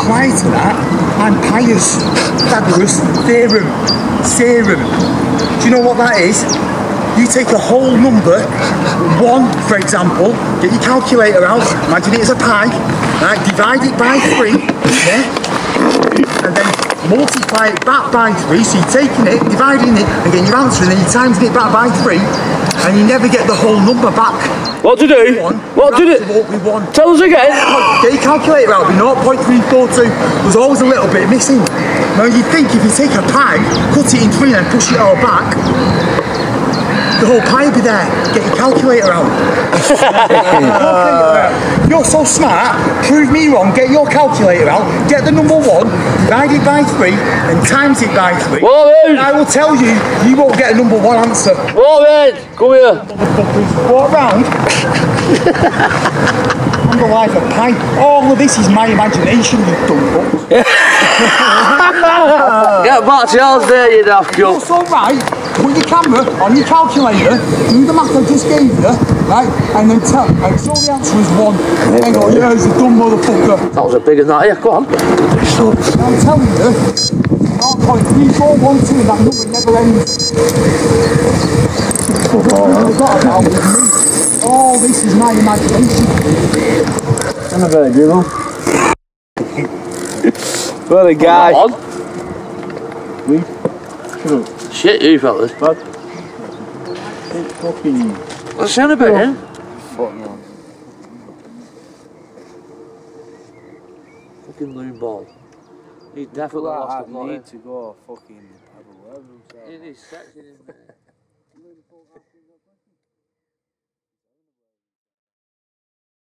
prior to that, I'm pious. Pythagoras theorem. Serum. Do you know what that is? You take a whole number, 1 for example, get your calculator out, imagine it as a pie, right, divide it by 3, yeah? And then multiply it back by 3, so you're taking it, dividing it, and getting your answer, and then you're timesing it back by 3, and you never get the whole number back. What to do? What to do? Tell us again. Get your calculator out, it'll be 0.342. There's always a little bit missing. Now you think if you take a pie, cut it in 3 and push it all back, the whole pie will be there. Get your calculator out. You're so smart, prove me wrong, get your calculator out, get the number 1, divide it by 3, and times it by 3. Warren! I will tell you, you won't get a number 1 answer. Warren! Come here. Walk round. I'm the life of pie. All of this is my imagination, you dumb Get back to yours there, you daft You're cunt. so right. Put your camera on your calculator, do the math I just gave you, right, and then tell, and so the answer is 1. And go, yeah, he's a dumb motherfucker. That was a bigger than that, yeah, go on. I'm telling you, 0.3412, and that number never ends. Oh, this is my imagination. I'm a very dribble. What a guy. Shut up. Shit, you fellas. Bad. It's fucking... What's the sound about, eh? Fuck no. Fucking loon ball. He definitely lost the plot. I need to go fucking have a word with himself. It is sexy, isn't it?